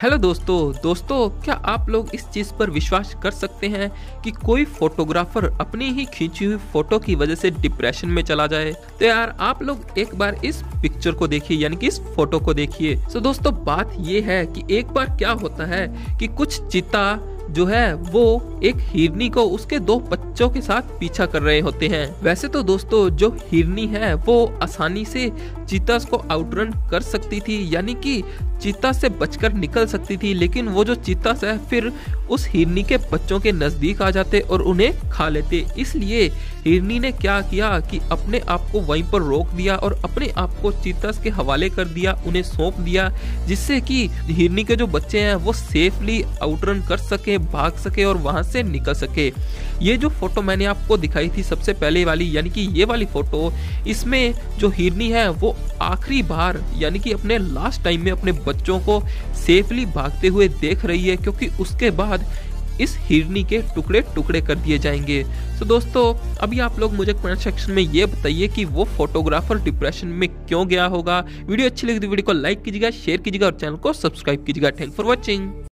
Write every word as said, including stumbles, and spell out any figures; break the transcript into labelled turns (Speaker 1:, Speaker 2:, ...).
Speaker 1: Hello दोस्तों दोस्तों क्या आप लोग इस चीज पर विश्वास कर सकते हैं कि कोई फोटोग्राफर अपनी ही खींची हुई फोटो की वजह से डिप्रेशन में चला जाए। तो यार आप लोग एक बार इस पिक्चर को देखिए, यानी कि इस फोटो को देखिए। तो दोस्तों बात ये है कि एक बार क्या होता है कि कुछ चीता जो है वो एक हिरनी को उसके दो बच्चों के साथ पीछा कर रहे होते हैं। वैसे तो दोस्तों जो हिरनी है वो आसानी से चीता को आउटरन कर सकती थी, यानी कि चीता से बचकर निकल सकती थी, लेकिन वो जो चीता है फिर उस हिरनी के बच्चों के नजदीक आ जाते और उन्हें खा लेते। इसलिए हिरनी ने क्या किया कि अपने आप को वहीं पर रोक दिया और अपने आप को चीता के हवाले कर दिया, उन्हें सौंप दिया, जिससे कि हिरनी के जो बच्चे हैं वो सेफली आउटरन कर सके, भाग सके और वहां से निकल सके। ये जो फोटो मैंने आपको दिखाई थी सबसे पहले वाली, यानी कि ये वाली फोटो, इसमें जो हिरनी है वो आखिरी बार यानी कि अपने लास्ट टाइम में अपने बच्चों को सेफली भागते हुए देख रही है, क्योंकि उसके बाद इस हिरनी के टुकड़े टुकड़े कर दिए जाएंगे। तो दोस्तों अभी आप लोग मुझे कमेंट सेक्शन में ये बताइए कि वो फोटोग्राफर डिप्रेशन में क्यों गया होगा। वीडियो अच्छी लगी तो वीडियो को लाइक कीजिएगा, शेयर कीजिएगा और चैनल को सब्सक्राइब कीजिएगा। Thank for watching.